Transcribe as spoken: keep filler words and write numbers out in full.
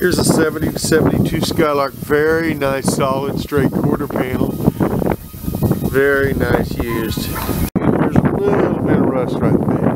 Here's a seventy to seventy-two Skylark, very nice solid straight quarter panel, very nice used. There's a little bit of rust right there.